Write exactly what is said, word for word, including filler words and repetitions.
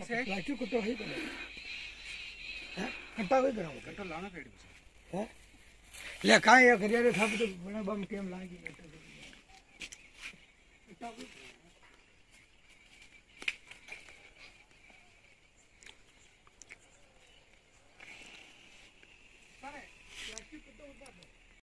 से प्लास्टिक कट्टो है करे हैं कट्टा कोई करा कट्टो लाना पेड़ पे है ले काई या करिया रे था तो बड़ा बम केम लागी कट्टा कोई सारे प्लास्टिक कट्टो उतार